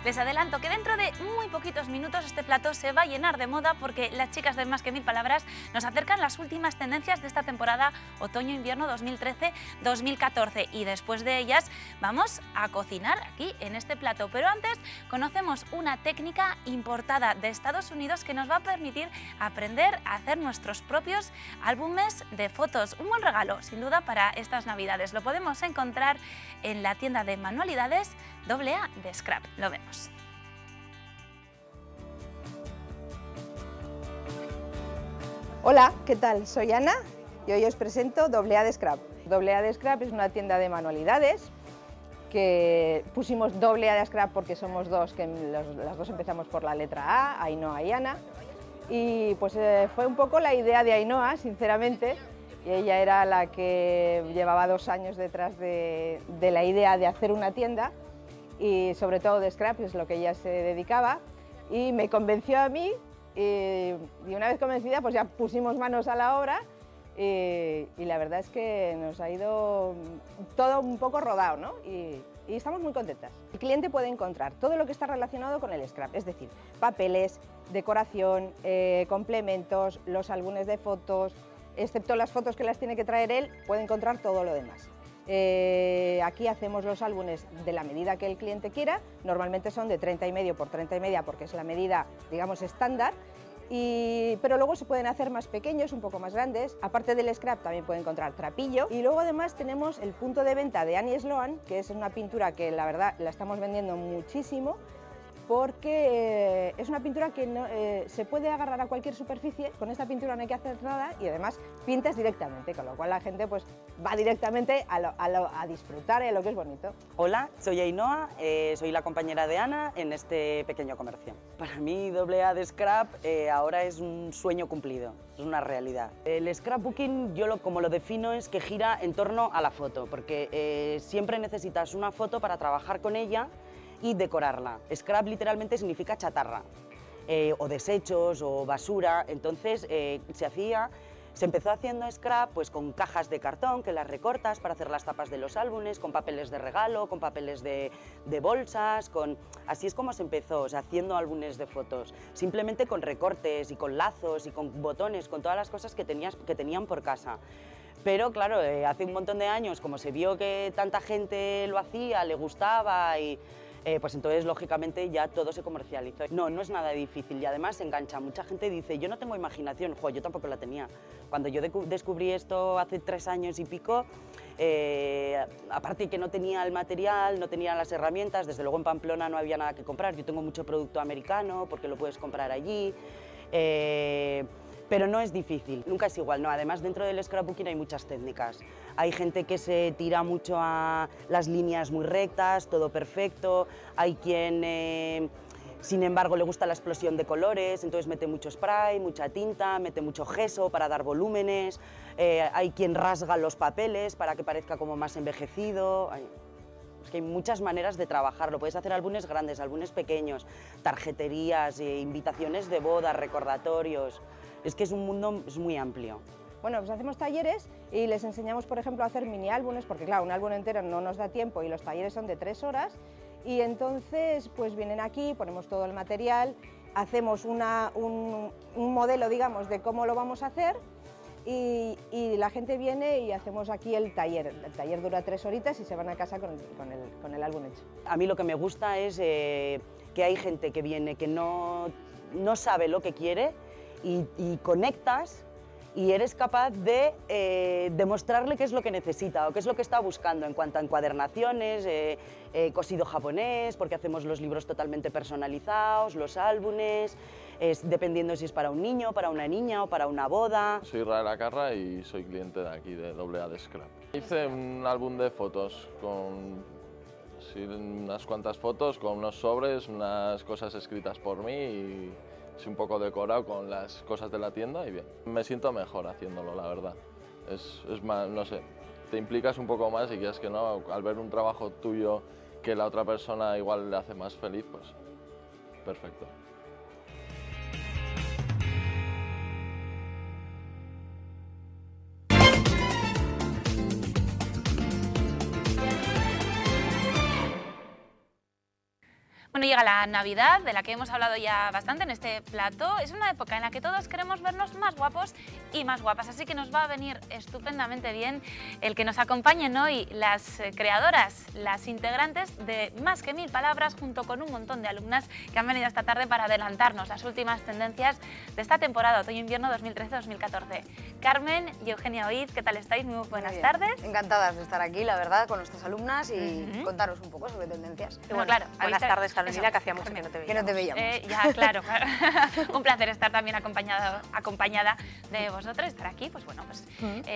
Les adelanto que dentro de muy poquitos minutos este plató se va a llenar de moda porque las chicas de Más que Mil Palabras nos acercan las últimas tendencias de esta temporada otoño-invierno 2013-2014 y después de ellas vamos a cocinar aquí en este plató. Pero antes conocemos una técnica importada de Estados Unidos que nos va a permitir aprender a hacer nuestros propios álbumes de fotos. Un buen regalo, sin duda, para estas Navidades. Lo podemos encontrar en la tienda de manualidades AA de Scrap. Lo vemos. Hola, ¿qué tal? Soy Ana y hoy os presento AA de Scrap. AA de Scrap es una tienda de manualidades que pusimos AA de Scrap porque somos dos, que las dos empezamos por la letra A, Ainhoa y Ana. Y pues fue un poco la idea de Ainhoa, sinceramente, y ella era la que llevaba 2 años detrás de la idea de hacer una tienda y sobre todo de scrap, es lo que ella se dedicaba, y me convenció a mí y una vez convencida pues ya pusimos manos a la obra y la verdad es que nos ha ido todo un poco rodado, ¿no? Y estamos muy contentas. El cliente puede encontrar todo lo que está relacionado con el scrap, es decir, papeles, decoración, complementos, los álbumes de fotos, excepto las fotos que las tiene que traer él, puede encontrar todo lo demás. Aquí hacemos los álbumes de la medida que el cliente quiera, normalmente son de 30,5 por 30,5 porque es la medida, digamos, estándar, pero luego se pueden hacer más pequeños, un poco más grandes. Aparte del scrap también puede encontrar trapillo y luego además tenemos el punto de venta de Annie Sloan, que es una pintura que la verdad la estamos vendiendo muchísimo porque es una pintura que no, se puede agarrar a cualquier superficie, con esta pintura no hay que hacer nada y además pintas directamente, con lo cual la gente pues va directamente a disfrutar de lo que es bonito. Hola, soy Ainhoa, soy la compañera de Ana en este pequeño comercio. Para mí AA de Scrap ahora es un sueño cumplido, es una realidad. El scrapbooking yo como lo defino es que gira en torno a la foto, porque siempre necesitas una foto para trabajar con ella y decorarla. Scrap literalmente significa chatarra, o desechos, o basura. Entonces se empezó haciendo scrap pues, con cajas de cartón que las recortas para hacer las tapas de los álbumes, con papeles de regalo, con papeles de bolsas, así es como se empezó, o sea, haciendo álbumes de fotos, simplemente con recortes y con lazos y con botones, con todas las cosas que tenían por casa. Pero claro, hace un montón de años, como se vio que tanta gente lo hacía, le gustaba pues entonces, lógicamente, ya todo se comercializó. No, no es nada difícil y además se engancha. Mucha gente dice, yo no tengo imaginación. Jo, yo tampoco la tenía. Cuando yo descubrí esto hace 3 años y pico, aparte que no tenía el material, no tenía las herramientas, desde luego en Pamplona no había nada que comprar. Yo tengo mucho producto americano porque lo puedes comprar allí. Pero no es difícil, nunca es igual, no. Además, dentro del scrapbooking hay muchas técnicas. Hay gente que se tira mucho a las líneas muy rectas, todo perfecto. Hay quien, sin embargo, le gusta la explosión de colores, entonces mete mucho spray, mucha tinta, mete mucho gesso para dar volúmenes. Hay quien rasga los papeles para que parezca como más envejecido. Es que hay muchas maneras de trabajarlo. Puedes hacer álbumes grandes, álbumes pequeños, tarjeterías, invitaciones de boda, recordatorios. Es que es un mundo muy amplio. Bueno, pues hacemos talleres y les enseñamos, por ejemplo, a hacer mini álbumes, porque claro, un álbum entero no nos da tiempo y los talleres son de 3 horas. Y entonces, pues vienen aquí, ponemos todo el material, hacemos un modelo, digamos, de cómo lo vamos a hacer y la gente viene y hacemos aquí el taller. El taller dura 3 horitas y se van a casa con el álbum hecho. A mí lo que me gusta es que hay gente que viene que no sabe lo que quiere y conectas y eres capaz de demostrarle qué es lo que necesita o qué es lo que está buscando en cuanto a encuadernaciones, cosido japonés, porque hacemos los libros totalmente personalizados, los álbumes, dependiendo si es para un niño, para una niña o para una boda. Soy Israel Acarra y soy cliente de aquí, de AA de Scrap. Hice un álbum de fotos con unas cuantas fotos, con unos sobres, unas cosas escritas por mí y un poco decorado con las cosas de la tienda y bien. Me siento mejor haciéndolo, la verdad. Es más, no sé, te implicas un poco más y quieres que no, al ver un trabajo tuyo que la otra persona igual le hace más feliz, pues perfecto. Bueno, Bueno, llega la Navidad, de la que hemos hablado ya bastante en este plató. Es una época en la que todos queremos vernos más guapos y más guapas, así que nos va a venir estupendamente bien el que nos acompañen hoy las creadoras, las integrantes de Más que Mil Palabras, junto con un montón de alumnas que han venido esta tarde para adelantarnos las últimas tendencias de esta temporada otoño-invierno 2013-2014. Carmen y Eugenia Oiz, ¿qué tal estáis? Muy buenas tardes. Encantadas de estar aquí, la verdad, con nuestras alumnas y contaros un poco sobre tendencias. Bueno, claro, buenas tardes, Carolina, que hacía mucho que no te veíamos. Que no te veíamos. Ya, claro. Un placer estar también acompañada de vosotros, estar aquí, pues bueno, pues...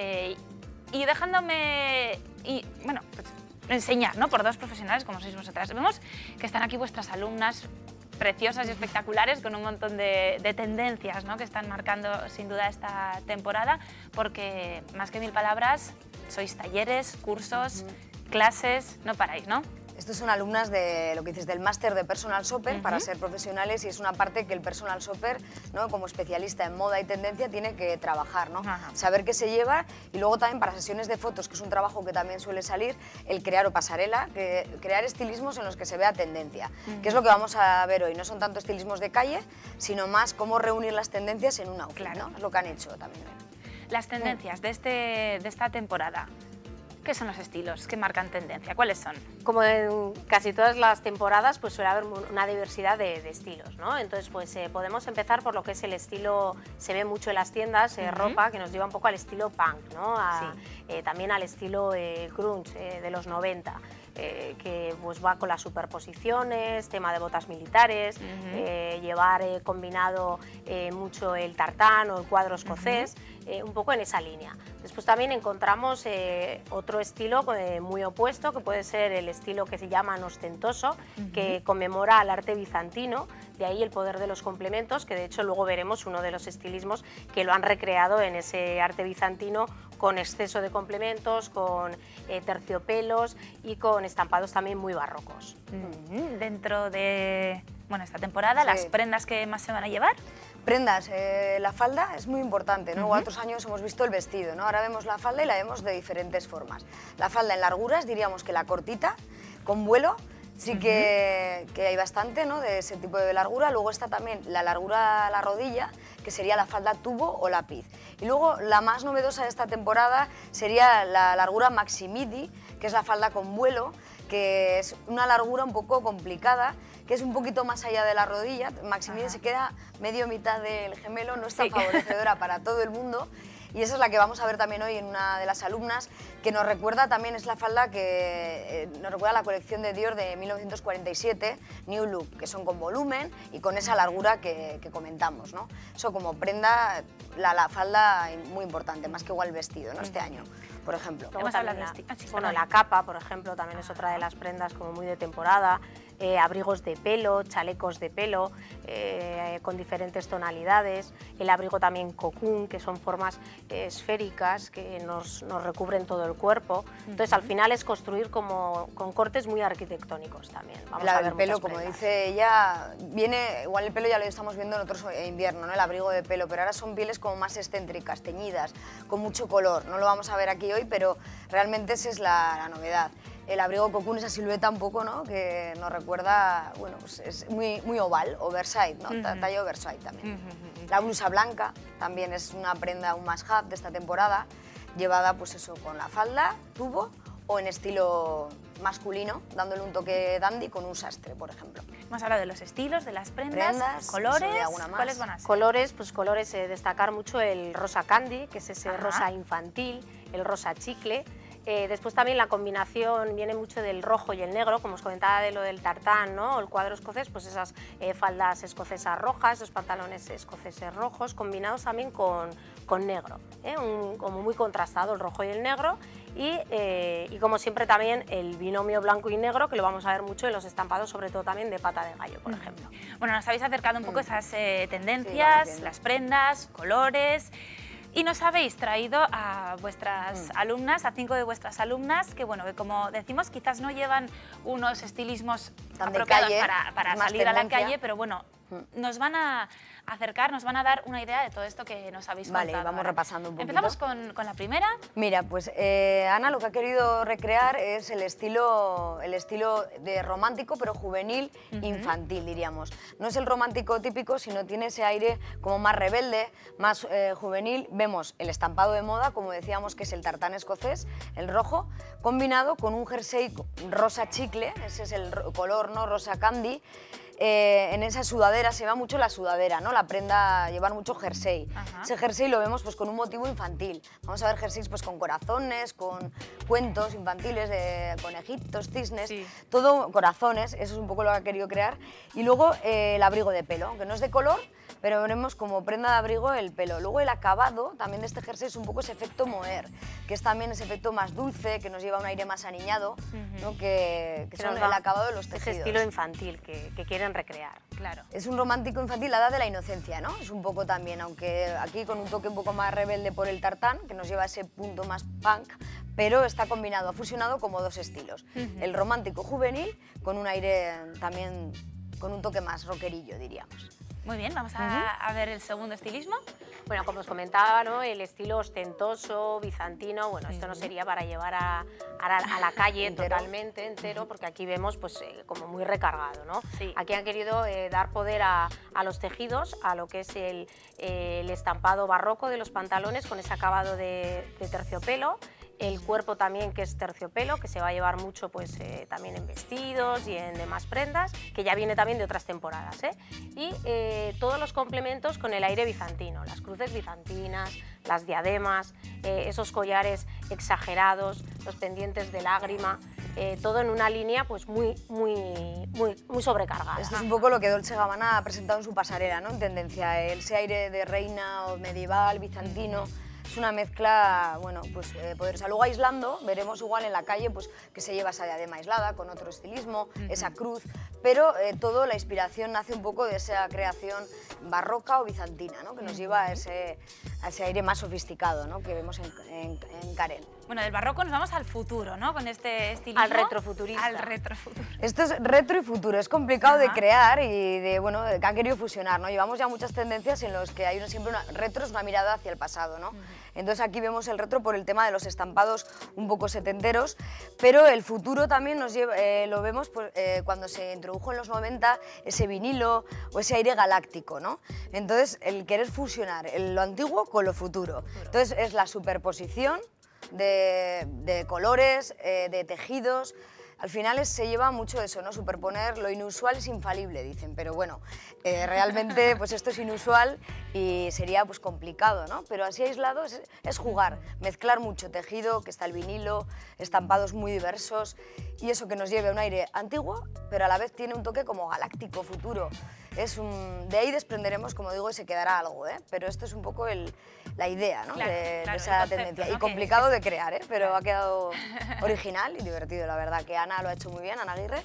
y dejándome... bueno, pues, enseñar, ¿no? Por dos profesionales como sois vosotras. Vemos que están aquí vuestras alumnas preciosas y espectaculares con un montón de tendencias, ¿no? Que están marcando sin duda esta temporada, porque Más que Mil Palabras sois talleres, cursos, clases, no paráis, ¿no? Estos son alumnas de lo que dices del máster de Personal Shopper para ser profesionales, y es una parte que el Personal Shopper, ¿no? Como especialista en moda y tendencia, tiene que trabajar, ¿no? Saber qué se lleva, y luego también para sesiones de fotos, que es un trabajo que también suele salir, el crear o pasarela, crear estilismos en los que se vea tendencia, que es lo que vamos a ver hoy. No son tanto estilismos de calle, sino más cómo reunir las tendencias en un outfit, ¿no? Es lo que han hecho también. Las tendencias de esta temporada. ¿Qué son los estilos que marcan tendencia? ¿Cuáles son? Como en casi todas las temporadas, pues suele haber una diversidad de estilos, ¿no? Entonces, pues podemos empezar por lo que es el estilo, se ve mucho en las tiendas, ropa, que nos lleva un poco al estilo punk, ¿no? También al estilo grunge de los 90. Que pues va con las superposiciones, tema de botas militares, llevar combinado mucho el tartán o el cuadro escocés, un poco en esa línea. Después también encontramos otro estilo muy opuesto, que puede ser el estilo que se llama ostentoso, que conmemora al arte bizantino, de ahí el poder de los complementos, que de hecho luego veremos uno de los estilismos que lo han recreado en ese arte bizantino, con exceso de complementos, con terciopelos y con estampados también muy barrocos. Dentro de esta temporada, las prendas que más se van a llevar. Prendas, la falda es muy importante, ¿no? Otros años hemos visto el vestido, ¿no? Ahora vemos la falda y la vemos de diferentes formas. La falda en larguras, diríamos que la cortita, con vuelo, sí que hay bastante, ¿no? De ese tipo de largura. Luego está también la largura a la rodilla, que sería la falda tubo o lápiz. Y luego la más novedosa de esta temporada sería la largura maxi midi, que es la falda con vuelo, que es una largura un poco complicada, que es un poquito más allá de la rodilla. Maxi midi se queda medio mitad del gemelo, no es tan favorecedora para todo el mundo. Y esa es la que vamos a ver también hoy en una de las alumnas, que nos recuerda también, es la falda que nos recuerda a la colección de Dior de 1947, New Look, que son con volumen y con esa largura que comentamos, ¿no? Eso como prenda, la falda muy importante, más que igual el vestido, ¿no? Este año, por ejemplo. Hemos hablado de la capa, por ejemplo, también es otra de las prendas como muy de temporada. Abrigos de pelo, chalecos de pelo, con diferentes tonalidades, el abrigo también cocoon, que son formas esféricas que nos recubren todo el cuerpo. Entonces, al final es construir con cortes muy arquitectónicos también. Vamos a ver el pelo, como dice ella, viene, igual el pelo ya lo estamos viendo en otros invierno, ¿no? El abrigo de pelo, pero ahora son pieles como más excéntricas, teñidas, con mucho color. No lo vamos a ver aquí hoy, pero realmente esa es la novedad. El abrigo cocoon, esa silueta un poco, ¿no? Que nos recuerda, bueno, pues es muy oval, oversize, ¿no? Talla oversize también. La blusa blanca también es una prenda, un must-have de esta temporada, llevada pues eso, con la falda, tubo o en estilo masculino, dándole un toque dandy con un sastre, por ejemplo. Hemos hablado de los estilos, de las prendas, colores, ¿cuáles van a ser? Colores, destacar mucho el rosa candy, que es ese rosa infantil, el rosa chicle. Después también la combinación viene mucho del rojo y el negro, como os comentaba de lo del tartán, ¿no? O el cuadro escocés, pues esas faldas escocesas rojas, esos pantalones escoceses rojos, combinados también con negro, como muy contrastado el rojo y el negro. Y como siempre también el binomio blanco y negro, que lo vamos a ver mucho en los estampados, sobre todo también de pata de gallo, por ejemplo. Bueno, nos habéis acercado un poco esas tendencias, las prendas, colores. Y nos habéis traído a vuestras alumnas, a 5 de vuestras alumnas, que bueno, que como decimos, quizás no llevan unos estilismos apropiados para salir a la calle, pero bueno, nos van a acercar, nos van a dar una idea de todo esto que nos habéis contado. Vale, vamos ahora. repasando un poquito. Empezamos con la primera. Mira, pues Ana lo que ha querido recrear es el estilo de romántico, pero juvenil, infantil, diríamos. No es el romántico típico, sino tiene ese aire como más rebelde, más juvenil. Vemos el estampado de moda, como decíamos, que es el tartán escocés, el rojo, combinado con un jersey rosa chicle, ese es el color, ¿no? Rosa candy. En esa sudadera, se va mucho la sudadera, ¿no? La prenda, llevar mucho jersey. Ajá. Ese jersey lo vemos pues, con un motivo infantil. Vamos a ver jerseys pues, con corazones, con cuentos infantiles de conejitos, cisnes, Sí. todo corazones, eso es un poco lo que ha querido crear. Y luego el abrigo de pelo, aunque no es de color, pero veremos como prenda de abrigo el pelo. Luego el acabado también de este jersey es un poco ese efecto mohair, que es también ese efecto más dulce, que nos lleva a un aire más aniñado, ¿no? que son el acabado de los tejidos. Ese estilo infantil que quieren recrear. Claro. Es un romántico infantil, la edad de la inocencia, ¿no? Es un poco también, aunque aquí con un toque un poco más rebelde por el tartán, que nos lleva a ese punto más punk, pero está combinado, ha fusionado como dos estilos. El romántico juvenil con un aire también, con un toque más rockerillo, diríamos. Muy bien, vamos a ver el segundo estilismo. Bueno, como os comentaba, ¿no? El estilo ostentoso, bizantino, bueno, esto no sería para llevar a la calle totalmente entero, porque aquí vemos pues como muy recargado, ¿no? Sí. Aquí han querido dar poder a los tejidos, a lo que es el estampado barroco de los pantalones con ese acabado de terciopelo. El cuerpo también, que es terciopelo, que se va a llevar mucho pues, también en vestidos y en demás prendas, que ya viene también de otras temporadas. Y todos los complementos con el aire bizantino, las cruces bizantinas, las diademas, esos collares exagerados, los pendientes de lágrima, todo en una línea pues, muy sobrecargada. Esto es un poco lo que Dolce & Gabbana ha presentado en su pasarela, ¿no? En tendencia, ese aire de reina o medieval, bizantino. Es una mezcla, bueno, pues poderosa. Luego aislando, veremos igual en la calle pues, que se lleva esa diadema aislada, con otro estilismo, esa cruz, pero todo, la inspiración nace un poco de esa creación barroca o bizantina, ¿no? Que nos lleva a ese aire más sofisticado, ¿no? Que vemos en Karen. Bueno, del barroco nos vamos al futuro, ¿no? Con este estilismo. Al retrofuturista. Al retrofuturo. Esto es retro y futuro, es complicado de crear y de, bueno, que han querido fusionar, ¿no? Llevamos ya muchas tendencias en los que hay siempre retro es una mirada hacia el pasado, ¿no? Entonces aquí vemos el retro por el tema de los estampados un poco setenteros, pero el futuro también nos lleva, lo vemos pues, cuando se introdujo en los 90 ese vinilo o ese aire galáctico, ¿no? Entonces el querer fusionar lo antiguo con lo futuro. Entonces es la superposición de colores, de tejidos. Al final se lleva mucho eso, ¿no? Superponer lo inusual es infalible, dicen, pero bueno, realmente pues esto es inusual y sería pues complicado, ¿no? Pero así aislado es jugar, mezclar mucho tejido, que está el vinilo, estampados muy diversos y eso que nos lleve a un aire antiguo, pero a la vez tiene un toque como galáctico, futuro. De ahí desprenderemos, como digo, y se quedará algo, ¿eh? Pero esto es un poco la idea, ¿no? Claro, de claro, esa el concepto, tendencia. ¿no? Y complicado de crear, ¿eh? Pero ha quedado original y divertido, la verdad, que Ana lo ha hecho muy bien, Ana Aguirre.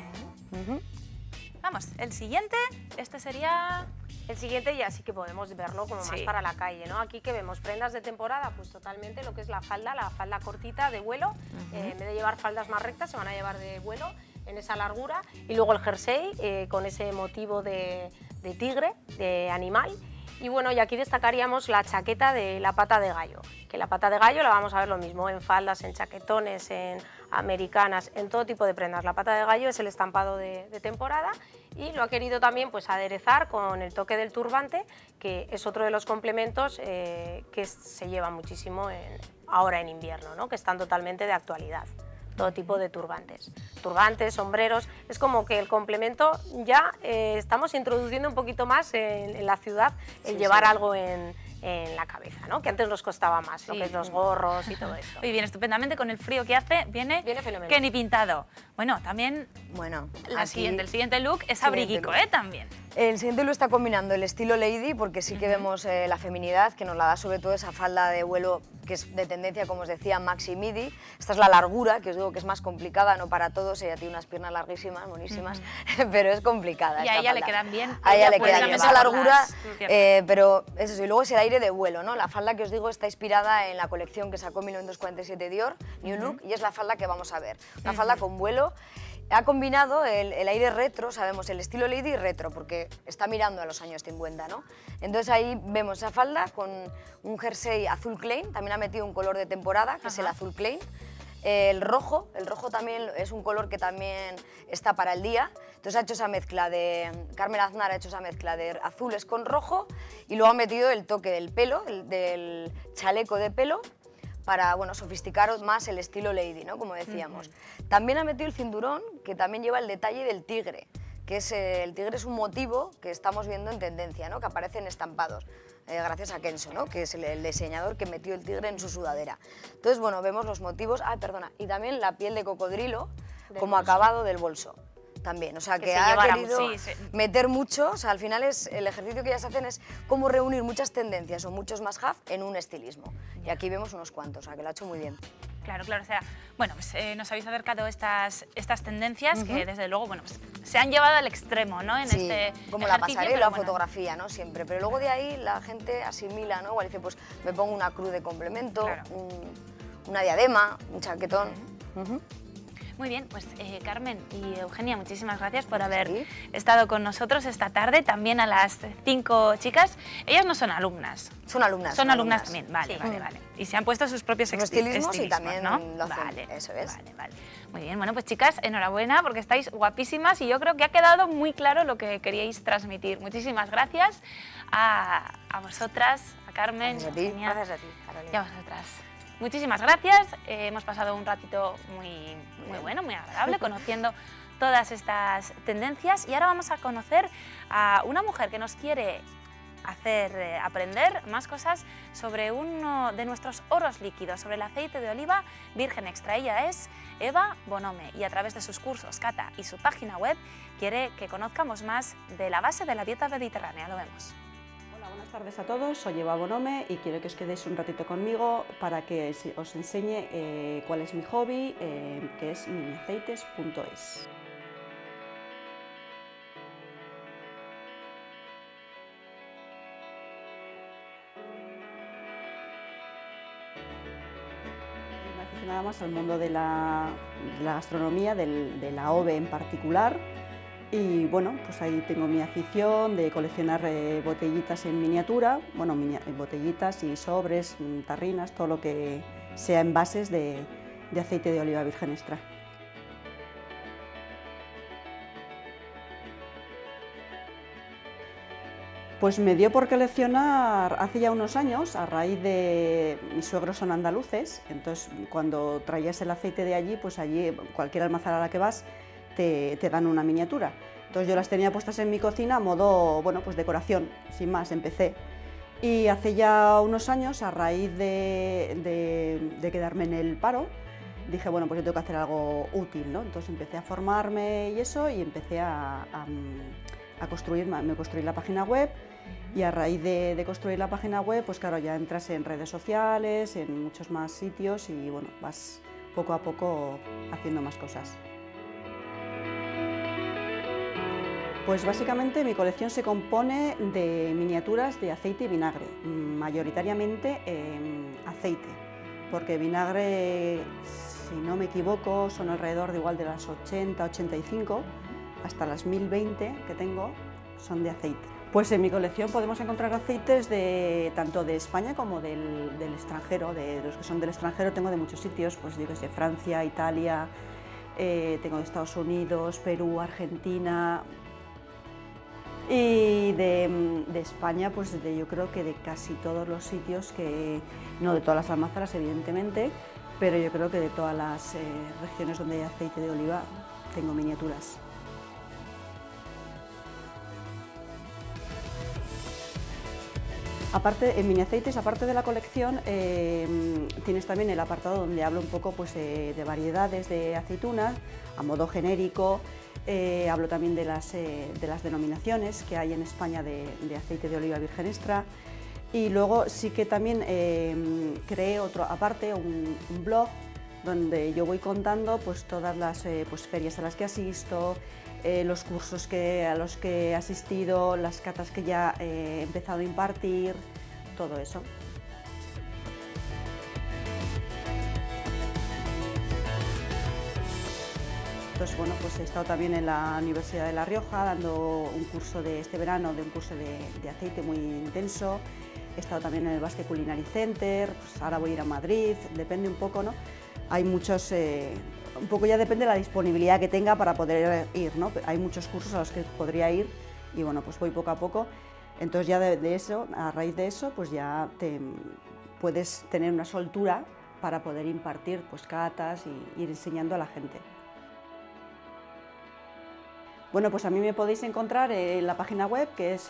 Vamos, el siguiente, este sería... El siguiente ya sí que podemos verlo como más para la calle, ¿no? Aquí que vemos prendas de temporada, pues totalmente lo que es la falda cortita de vuelo. En vez de llevar faldas más rectas, se van a llevar de vuelo en esa largura. Y luego el jersey con ese motivo de tigre, de animal. Y bueno, y aquí destacaríamos la chaqueta de la pata de gallo, que la pata de gallo la vamos a ver lo mismo en faldas, en chaquetones, en americanas, en todo tipo de prendas. La pata de gallo es el estampado de temporada y lo ha querido también pues, aderezar con el toque del turbante, que es otro de los complementos que se lleva muchísimo ahora en invierno, ¿no? Que están totalmente de actualidad. Todo tipo de turbantes, sombreros, es como que el complemento ya estamos introduciendo un poquito más en la ciudad el llevar algo en la cabeza, ¿no? Que antes nos costaba más, lo que es los gorros y todo esto. Hoy viene estupendamente, con el frío que hace, viene fenomenal. que ni pintado. Bueno, también Bueno, el siguiente look es abriguico, también. El siguiente lo está combinando el estilo lady, porque sí que vemos la feminidad, que nos la da sobre todo esa falda de vuelo que es de tendencia, como os decía, maxi midi. Esta es la largura, que os digo que es más complicada, no para todos, ella tiene unas piernas larguísimas, buenísimas, pero es complicada. Y a ella le quedan bien. A ella le puede queda bien esa llevar largura, las pero eso sí, luego es el aire de vuelo, ¿no? La falda que os digo está inspirada en la colección que sacó en 1947 Dior, New Look, y es la falda que vamos a ver. Una falda con vuelo. Ha combinado el aire retro, sabemos, el estilo lady retro, porque está mirando a los años 50, ¿no? Entonces ahí vemos esa falda con un jersey azul Klein, también ha metido un color de temporada, que es el azul Klein. El rojo también es un color que también está para el día. Entonces ha hecho esa mezcla de, Carmen Aznar ha hecho esa mezcla de azules con rojo y luego ha metido el toque del pelo, del chaleco de pelo, para sofisticar más el estilo lady, ¿no? Como decíamos. También ha metido el cinturón, que también lleva el detalle del tigre, que es, el tigre es un motivo que estamos viendo en tendencia, ¿no? Que aparece en estampados, gracias a Kenzo, ¿no? Que es el diseñador que metió el tigre en su sudadera. Entonces, bueno, vemos los motivos, y también la piel de cocodrilo como acabado del bolso. También, o sea, que ha querido meter mucho, o sea, al final el ejercicio que ellas hacen es cómo reunir muchas tendencias o muchos más have en un estilismo. Y aquí vemos unos cuantos, o sea, que lo ha hecho muy bien. Claro, o sea, bueno, pues nos habéis acercado estas tendencias que desde luego, pues, se han llevado al extremo, ¿no? En este como la pasarela o fotografía, ¿no? Siempre, pero luego de ahí la gente asimila, ¿no? Igual dice, pues me pongo una cruz de complemento, una diadema, un chaquetón. Muy bien, pues Carmen y Eugenia, muchísimas gracias por haber estado con nosotros esta tarde, también a las 5 chicas. Ellas no son alumnas. Son alumnas. Son alumnas también, vale. Y se han puesto sus propios estilismos y también ¿no? lo hacen, eso es. Vale. Muy bien, bueno, pues chicas, enhorabuena porque estáis guapísimas y yo creo que ha quedado muy claro lo que queríais transmitir. Muchísimas gracias a vosotras, a Carmen, gracias a ti. Eugenia, Gracias a ti, Carolina. y a vosotras. Muchísimas gracias, hemos pasado un ratito muy bueno, muy agradable, conociendo todas estas tendencias y ahora vamos a conocer a una mujer que nos quiere hacer aprender más cosas sobre uno de nuestros oros líquidos, sobre el aceite de oliva virgen extra. Ella es Eva Bonhome y a través de sus cursos, cata y su página web quiere que conozcamos más de la base de la dieta mediterránea. Lo vemos. Buenas tardes a todos, soy Eva Bonhome y quiero que os quedéis un ratito conmigo para que os enseñe cuál es mi hobby, que es miniaceites.es. Me aficiono nada más al mundo de la gastronomía, de la OVE en particular. Y bueno, pues ahí tengo mi afición de coleccionar botellitas en miniatura, botellitas y sobres, tarrinas, todo lo que sea envases de aceite de oliva virgen extra. Pues me dio por coleccionar hace ya unos años, a raíz de mis suegros son andaluces, entonces cuando traías el aceite de allí, pues allí cualquier almazara a la que vas te dan una miniatura. Entonces yo las tenía puestas en mi cocina a modo, pues decoración, sin más, empecé. Y hace ya unos años, a raíz de quedarme en el paro, dije, pues yo tengo que hacer algo útil, ¿no? Entonces empecé a formarme y eso, y empecé me construí la página web, y a raíz de construir la página web, pues claro, ya entras en redes sociales, en muchos más sitios, y vas poco a poco haciendo más cosas. Pues básicamente mi colección se compone de miniaturas de aceite y vinagre, mayoritariamente aceite, porque vinagre, si no me equivoco, son alrededor de igual de las 80, 85, hasta las 1020 que tengo son de aceite. Pues en mi colección podemos encontrar aceites tanto de España como del extranjero. De los que son del extranjero tengo de muchos sitios, pues digo, de Francia, Italia, tengo de Estados Unidos, Perú, Argentina. Y de España, pues yo creo que de casi todos los sitios, no de todas las almazaras evidentemente, pero yo creo que de todas las regiones donde hay aceite de oliva tengo miniaturas. Aparte, en Miniaceites, aparte de la colección, tienes también el apartado donde hablo un poco de variedades de aceitunas, a modo genérico. Hablo también de las denominaciones que hay en España de aceite de oliva virgen extra. Y luego sí que también creé otro, aparte, un blog donde yo voy contando pues, todas las pues, ferias a las que asisto, los cursos a los que he asistido, las catas que ya he empezado a impartir, todo eso. Entonces, bueno, pues he estado también en la Universidad de La Rioja dando un curso de este verano, de un curso de aceite muy intenso. He estado también en el Basque Culinary Center, pues ahora voy a ir a Madrid, depende un poco, ¿no? Hay muchos, un poco ya depende de la disponibilidad que tenga para poder ir, ¿no? Hay muchos cursos a los que podría ir y bueno, pues voy poco a poco. Entonces ya de eso, a raíz de eso, pues ya puedes tener una soltura para poder impartir pues catas y ir enseñando a la gente. Bueno, pues a mí me podéis encontrar en la página web que es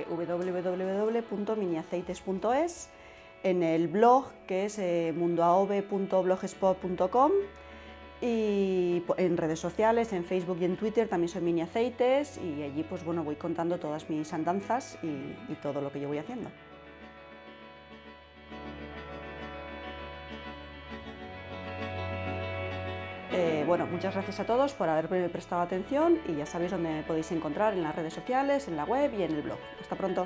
www.miniaceites.es, en el blog que es mundoaove.blogspot.com y en redes sociales, en Facebook y en Twitter también soy Mini Aceites y allí pues bueno voy contando todas mis andanzas y todo lo que yo voy haciendo. Bueno, muchas gracias a todos por haberme prestado atención y ya sabéis dónde me podéis encontrar en las redes sociales, en la web y en el blog. Hasta pronto.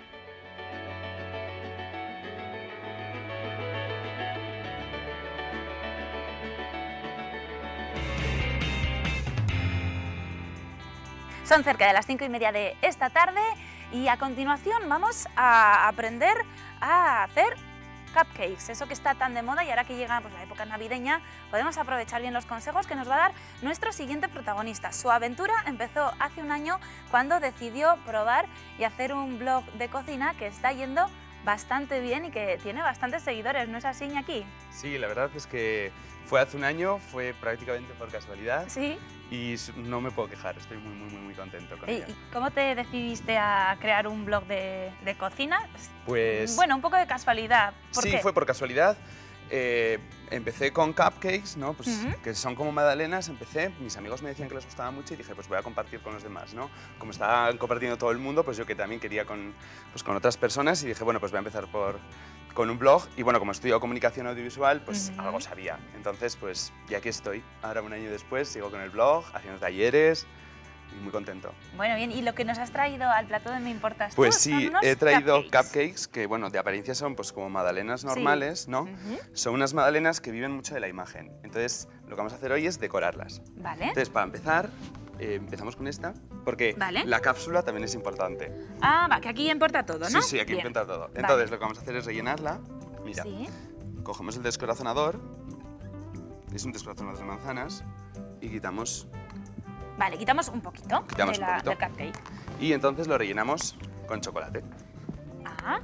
Son cerca de las 5:30 de esta tarde y a continuación vamos a aprender a hacer cupcakes, eso que está tan de moda y ahora que llega pues, la época navideña podemos aprovechar bien los consejos que nos va a dar nuestro siguiente protagonista. Su aventura empezó hace un año cuando decidió probar y hacer un blog de cocina que está yendo bastante bien y que tiene bastantes seguidores, ¿no es así, Iñaki? Sí, la verdad es que fue hace un año, fue prácticamente por casualidad. Sí. Y no me puedo quejar, estoy muy contento con ella. ¿Y cómo te decidiste a crear un blog de cocina? Pues... Bueno, un poco de casualidad. ¿Por sí, qué? fue por casualidad. Empecé con cupcakes, ¿no? Pues, que son como magdalenas, mis amigos me decían que les gustaba mucho y dije, pues voy a compartir con los demás, ¿no? Como estaban compartiendo todo el mundo, pues yo que también quería con otras personas y dije, bueno, pues voy a empezar con un blog y bueno, como he estudiado comunicación audiovisual, pues algo sabía. Entonces, pues y aquí estoy. Ahora un año después sigo con el blog, haciendo talleres y muy contento. Bueno, bien, ¿y lo que nos has traído al plato de Me Importas Tú? Pues sí, he traído cupcakes. cupcakes que, bueno, de apariencia son pues como magdalenas normales, sí. ¿No? Son unas magdalenas que viven mucho de la imagen. Entonces, lo que vamos a hacer hoy es decorarlas. Vale. Entonces, para empezar, empezamos con esta, porque la cápsula también es importante. Ah, va, que aquí importa todo, ¿no? Sí, sí, aquí importa todo. Entonces, lo que vamos a hacer es rellenarla. Mira, cogemos el descorazonador, es un descorazonador de manzanas, y quitamos... Vale, quitamos un poquito, del cupcake. Y entonces lo rellenamos con chocolate. Ah.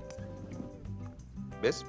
¿Ves?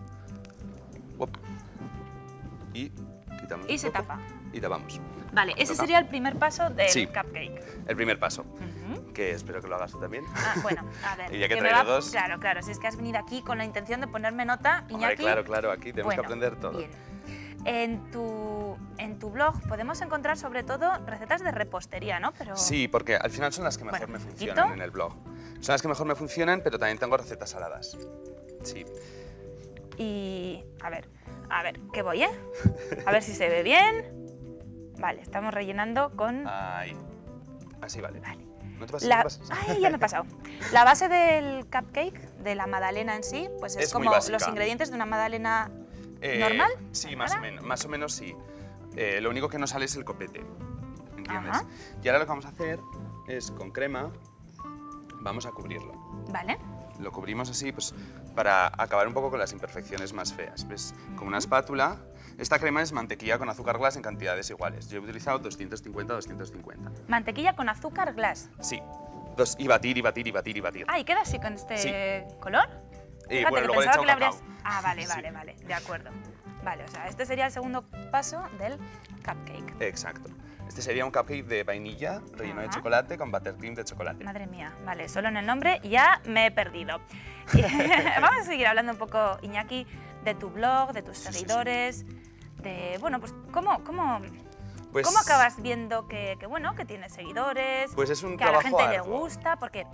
Y quitamos Y se tapa. Y tapamos. Vale, ese sería el primer paso del cupcake. El primer paso, que espero que lo hagas tú también. Ah, bueno, a ver. Y ya que traigo dos... Claro, claro, si es que has venido aquí con la intención de ponerme nota, Iñaki. Hombre, claro, aquí tenemos que aprender todo. Bien. En tu blog podemos encontrar sobre todo recetas de repostería, ¿no? Pero... Sí, porque al final son las que mejor me funcionan en el blog. Son las que mejor me funcionan, pero también tengo recetas saladas. Sí. Y a ver, ¿qué voy, eh? A ver si se ve bien. Vale, estamos rellenando con... Ahí. Así vale. No te pases, no te pases. Ay, ya me he pasado. La base del cupcake, de la magdalena en sí, pues es como los ingredientes de una magdalena normal. Sí, más o menos sí. Lo único que no sale es el copete, ¿entiendes? Y ahora lo que vamos a hacer es con crema, vamos a cubrirlo. Vale. Lo cubrimos así, pues para acabar un poco con las imperfecciones más feas. ¿Ves? Con una espátula. Esta crema es mantequilla con azúcar glass en cantidades iguales. Yo he utilizado 250-250. ¿Mantequilla con azúcar glass? Sí. Y batir. Ah, ¿y queda así con este color? Y Fíjate, bueno, luego le he echado cacao. Ah, vale, de acuerdo. Vale, o sea, este sería el segundo paso del cupcake. Exacto. Este sería un cupcake de vainilla relleno de chocolate con buttercream de chocolate. Madre mía, vale, solo en el nombre ya me he perdido. Vamos a seguir hablando un poco, Iñaki, de tu blog, de tus seguidores, de, bueno, pues ¿cómo acabas viendo que tienes seguidores, pues es un que a la gente arduo. le gusta? Porque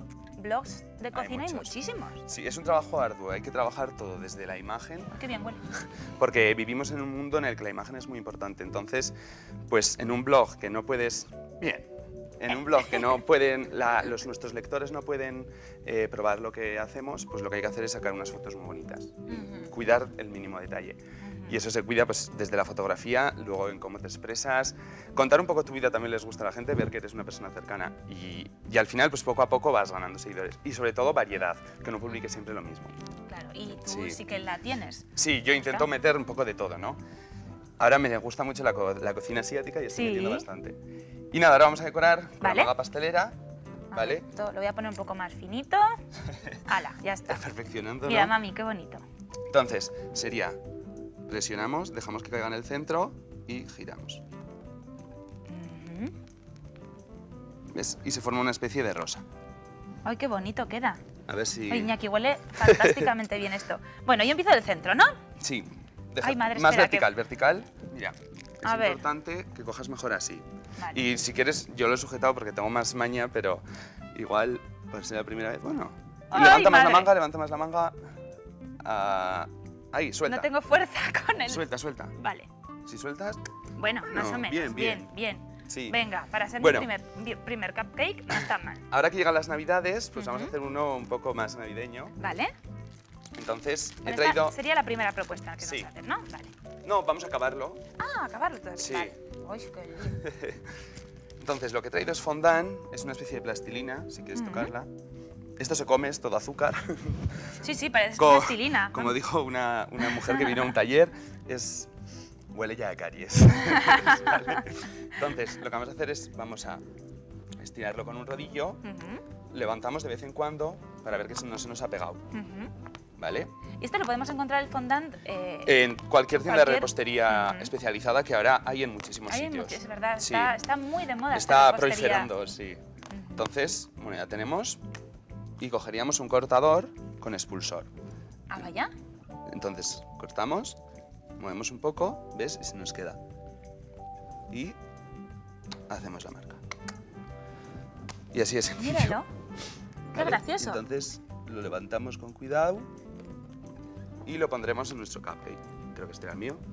blogs de cocina hay muchos. muchísimos. Sí, es un trabajo arduo, hay que trabajar todo desde la imagen, Qué bien huele. porque vivimos en un mundo en el que la imagen es muy importante. Entonces, pues en un blog que no puedes... Bien. En un blog que no pueden, nuestros lectores no pueden probar lo que hacemos, pues lo que hay que hacer es sacar unas fotos muy bonitas. Cuidar el mínimo detalle. Y eso se cuida pues, desde la fotografía, luego en cómo te expresas. Contar un poco tu vida también les gusta a la gente, ver que eres una persona cercana. Y al final, pues poco a poco vas ganando seguidores. Y sobre todo variedad, que no publiques siempre lo mismo. Claro, y tú sí que la tienes. Sí, yo intento meter un poco de todo, ¿no? Ahora me gusta mucho la cocina asiática y estoy metiendo bastante. Y nada, ahora vamos a decorar con la maga pastelera, ¿vale? Lo voy a poner un poco más finito. ¡Hala! Ya está. Perfeccionando, Mira, ¿no? mami, qué bonito. Entonces, sería, presionamos, dejamos que caiga en el centro y giramos. ¿Ves? Y se forma una especie de rosa. ¡Ay, qué bonito queda! A ver si... Ay, Iñaki, huele fantásticamente bien esto. Bueno, yo empiezo del centro, ¿no? Sí. Ay, madre, más espera, vertical, vertical. Mira, es A ver. importante que cojas mejor así. Vale. Y si quieres, yo lo he sujetado porque tengo más maña, pero igual, por ser la primera vez, bueno. Y Ay, levanta más la madre. manga, levanta más la manga. Ahí, suelta. No tengo fuerza con él. Suelta, suelta. Vale. Si sueltas, Bueno, más o menos. bien. Bien. sí. Venga, para ser Bueno. mi primer cupcake no está mal. Ahora que llegan las navidades, pues vamos a hacer uno un poco más navideño. Vale. Entonces, he Esta traído... sería la primera propuesta que Sí. nos hacen, ¿no? Vale. No, vamos a acabarlo. Ah, acabarlo todo. Sí. Vale. Uy, qué lío. Entonces, lo que he traído es fondant, es una especie de plastilina, si quieres tocarla. Esto se come, es todo azúcar. Sí, parece Co- plastilina. Como dijo una mujer que vino a un taller, huele ya a caries. ¿Vale? Entonces, lo que vamos a hacer es, vamos a estirarlo con un rodillo, levantamos de vez en cuando para ver que no se nos ha pegado. ¿Vale? Y esto lo podemos encontrar el fondant En cualquier tienda de cualquier- repostería especializada que ahora hay en muchísimos hay sitios. es verdad, Sí. está muy de moda. Está esta repostería. proliferando, sí. Entonces, bueno, ya tenemos y cogeríamos un cortador con expulsor. Ah, vaya. Entonces, cortamos, movemos un poco, ¿ves? Y se nos queda. Y hacemos la marca. Y así es sencillo. Míralo. Qué ¿Vale? gracioso. Entonces, lo levantamos con cuidado y lo pondremos en nuestro cupcake. Creo que este era el mío.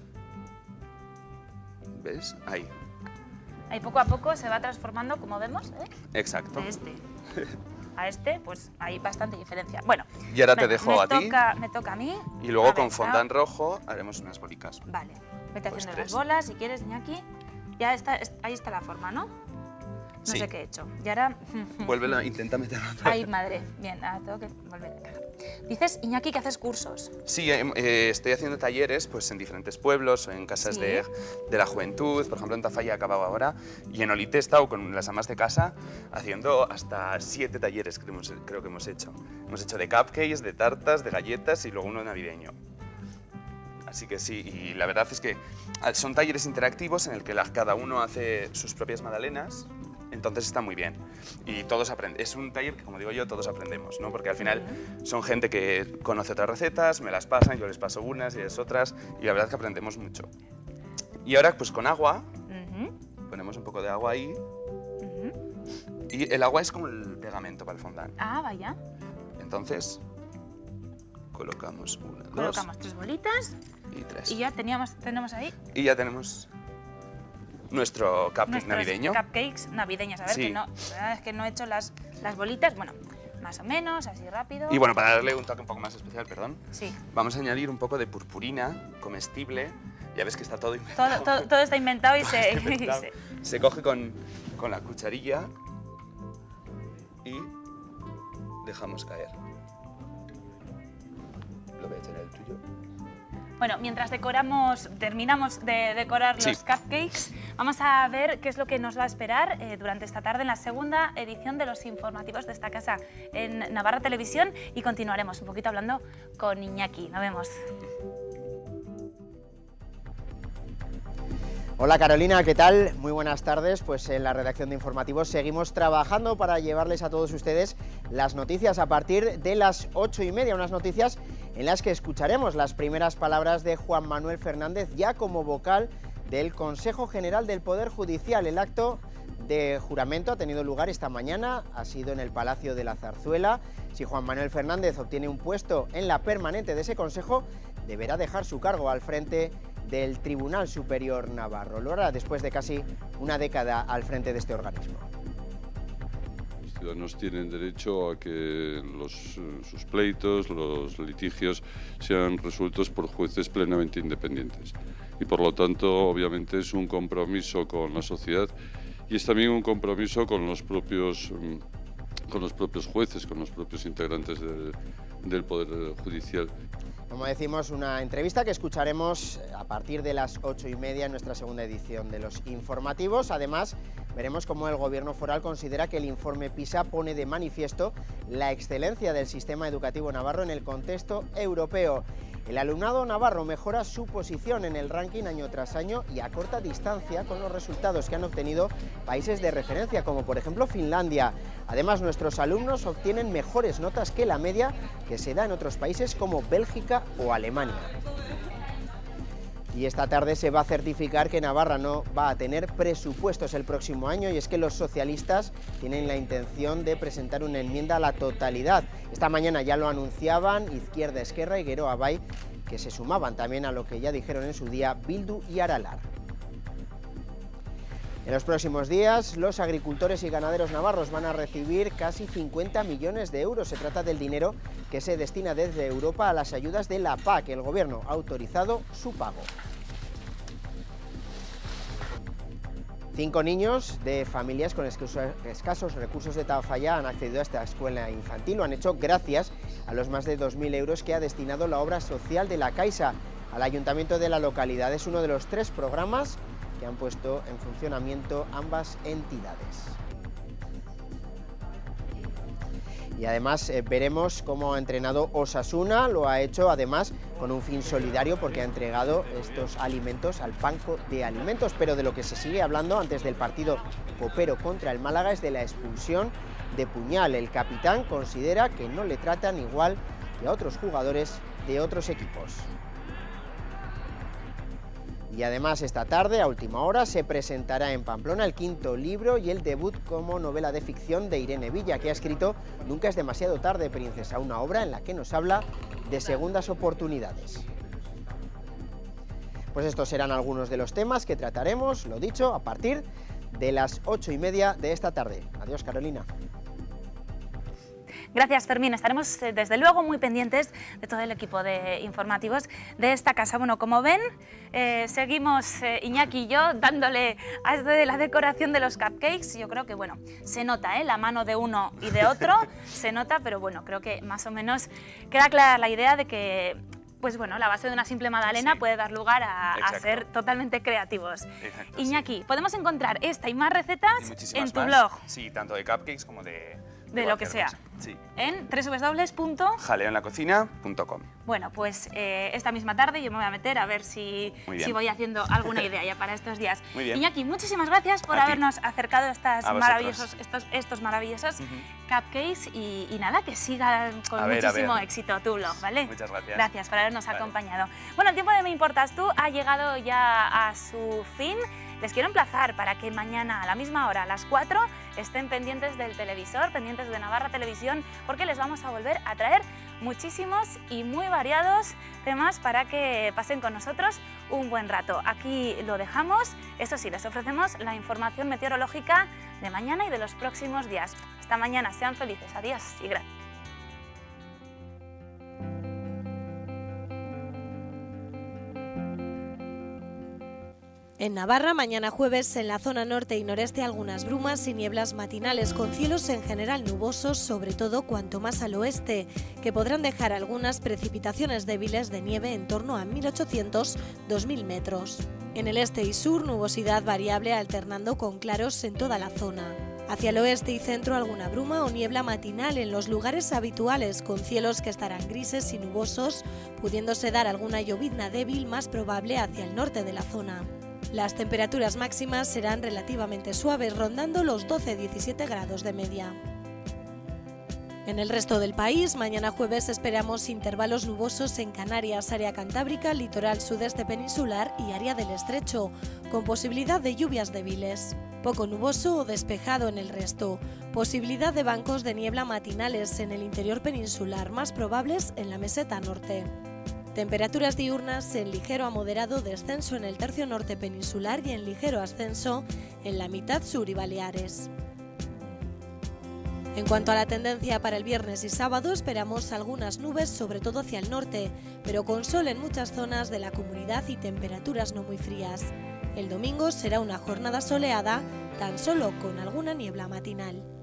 ¿Ves? Ahí. Ahí poco a poco se va transformando, como vemos, Exacto. de este a este, pues hay bastante diferencia. Bueno, Y ahora te venga, dejo a ti. Me toca a mí. Y luego A ver, con fondant rojo haremos unas bolicas. Vale, vete Pues haciendo tres. las bolas si quieres, Iñaki. Ya está, ahí está la forma, ¿no? No Sí. sé qué he hecho. Y ahora... Vuélvelo, intenta meterlo otra Ay, vez. madre. Bien, ahora tengo que volver a cagar. Dices, Iñaki, que haces cursos. Sí, estoy haciendo talleres pues, en diferentes pueblos, en casas Sí. de la juventud, por ejemplo en Tafalla he acabado ahora, y en Olite he estado con las amas de casa haciendo hasta 7 talleres creo que hemos hecho. Hemos hecho de cupcakes, de tartas, de galletas y luego uno navideño. Así que sí, y la verdad es que son talleres interactivos en el que cada uno hace sus propias magdalenas, entonces está muy bien. Y todos aprenden. Es un taller que, como digo yo, todos aprendemos, ¿no? Porque al final son gente que conoce otras recetas, me las pasan, yo les paso unas y ellas otras, y la verdad es que aprendemos mucho. Y ahora, pues con agua, ponemos un poco de agua ahí, y el agua es como el pegamento para el fondant. Ah, vaya. Entonces, colocamos una, dos Colocamos 3 bolitas y 3. y ya tenemos ahí Y ya tenemos nuestro cupcake nuestros navideño. cupcakes navideños. A ver, Sí. que no, la verdad es que no he hecho las bolitas, bueno, más o menos, así rápido. Y bueno, para darle un toque un poco más especial, perdón, Sí, vamos a añadir un poco de purpurina comestible. Ya ves que está todo inventado. todo está inventado y Todo se... está inventado. Se coge con la cucharilla y dejamos caer. Lo voy a echar el tuyo. Bueno, mientras terminamos de decorar los Sí. cupcakes, vamos a ver qué es lo que nos va a esperar durante esta tarde en la segunda edición de los informativos de esta casa en Navarra Televisión y continuaremos un poquito hablando con Iñaki. Nos vemos. Hola Carolina, ¿qué tal? Muy buenas tardes. Pues en la redacción de informativos seguimos trabajando para llevarles a todos ustedes las noticias a partir de las 8:30, unas noticias en las que escucharemos las primeras palabras de Juan Manuel Fernández ya como vocal del Consejo General del Poder Judicial. El acto de juramento ha tenido lugar esta mañana, ha sido en el Palacio de la Zarzuela. Si Juan Manuel Fernández obtiene un puesto en la permanente de ese consejo, deberá dejar su cargo al frente del Tribunal Superior Navarro. Lo hará después de casi una década al frente de este organismo. Los ciudadanos tienen derecho a que sus pleitos, los litigios, sean resueltos por jueces plenamente independientes. Y por lo tanto, obviamente, es un compromiso con la sociedad y es también un compromiso con los propios jueces, con los propios integrantes del Poder Judicial. Como decimos, una entrevista que escucharemos a partir de las 8:30 en nuestra segunda edición de los informativos. Además, veremos cómo el Gobierno foral considera que el informe PISA pone de manifiesto la excelencia del sistema educativo navarro en el contexto europeo. El alumnado navarro mejora su posición en el ranking año tras año y a corta distancia con los resultados que han obtenido países de referencia, como por ejemplo Finlandia. Además, nuestros alumnos obtienen mejores notas que la media que se da en otros países como Bélgica o Alemania. Y esta tarde se va a certificar que Navarra no va a tener presupuestos el próximo año, y es que los socialistas tienen la intención de presentar una enmienda a la totalidad. Esta mañana ya lo anunciaban Izquierda Esquerra y Geroa Bai, que se sumaban también a lo que ya dijeron en su día Bildu y Aralar. En los próximos días, los agricultores y ganaderos navarros van a recibir casi 50 millones de euros. Se trata del dinero que se destina desde Europa a las ayudas de la PAC. El Gobierno ha autorizado su pago. 5 niños de familias con escasos recursos de Tafalla han accedido a esta escuela infantil. Lo han hecho gracias a los más de 2.000 euros que ha destinado la obra social de la Caixa al ayuntamiento de la localidad. Es uno de los 3 programas que han puesto en funcionamiento ambas entidades. Y además veremos cómo ha entrenado Osasuna. Lo ha hecho además con un fin solidario, porque ha entregado estos alimentos al banco de alimentos. Pero de lo que se sigue hablando antes del partido copero contra el Málaga es de la expulsión de Puñal. El capitán considera que no le tratan igual que a otros jugadores de otros equipos. Y además esta tarde, a última hora, se presentará en Pamplona el 5º libro y el debut como novela de ficción de Irene Villa, que ha escrito Nunca es demasiado tarde, princesa, una obra en la que nos habla de segundas oportunidades. Pues estos serán algunos de los temas que trataremos, lo dicho, a partir de las 8:30 de esta tarde. Adiós, Carolina. Gracias, Fermín. Estaremos desde luego muy pendientes de todo el equipo de informativos de esta casa. Bueno, como ven, seguimos Iñaki y yo dándole a esto de la decoración de los cupcakes. Yo creo que, bueno, se nota la mano de uno y de otro, se nota, pero bueno, creo que más o menos queda clara la idea de que, pues bueno, la base de una simple magdalena puede dar lugar a ser totalmente creativos. Exacto, Iñaki, podemos encontrar esta y más recetas en tu más. blog. Sí, tanto de cupcakes como de lo que sea. Cosa. Sí. En www.jaleoenlacocina.com. Bueno, pues esta misma tarde yo me voy a meter a ver si voy haciendo alguna idea ya para estos días. Muy bien. Iñaki, muchísimas gracias por habernos acercado estos maravillosos cupcakes y nada, que sigan con muchísimo éxito tu blog, ¿vale? Muchas gracias. Gracias por habernos acompañado. Bueno, el tiempo de Me Importas Tú ha llegado ya a su fin. Les quiero emplazar para que mañana a la misma hora, a las 4, estén pendientes del televisor, pendientes de Navarra Televisión, porque les vamos a volver a traer muchísimos y muy variados temas para que pasen con nosotros un buen rato. Aquí lo dejamos. Eso sí, les ofrecemos la información meteorológica de mañana y de los próximos días. Hasta mañana, sean felices. Adiós y gracias. En Navarra, mañana jueves, en la zona norte y noreste, algunas brumas y nieblas matinales, con cielos en general nubosos, sobre todo cuanto más al oeste, que podrán dejar algunas precipitaciones débiles de nieve en torno a 1.800-2.000 metros. En el este y sur, nubosidad variable alternando con claros en toda la zona. Hacia el oeste y centro, alguna bruma o niebla matinal en los lugares habituales, con cielos que estarán grises y nubosos, pudiéndose dar alguna llovizna débil más probable hacia el norte de la zona. Las temperaturas máximas serán relativamente suaves, rondando los 12-17 grados de media. En el resto del país, mañana jueves esperamos intervalos nubosos en Canarias, área cantábrica, litoral sudeste peninsular y área del Estrecho, con posibilidad de lluvias débiles. Poco nuboso o despejado en el resto. Posibilidad de bancos de niebla matinales en el interior peninsular, más probables en la meseta norte. Temperaturas diurnas en ligero a moderado descenso en el tercio norte peninsular y en ligero ascenso en la mitad sur y Baleares. En cuanto a la tendencia para el viernes y sábado, esperamos algunas nubes, sobre todo hacia el norte, pero con sol en muchas zonas de la comunidad y temperaturas no muy frías. El domingo será una jornada soleada, tan solo con alguna niebla matinal.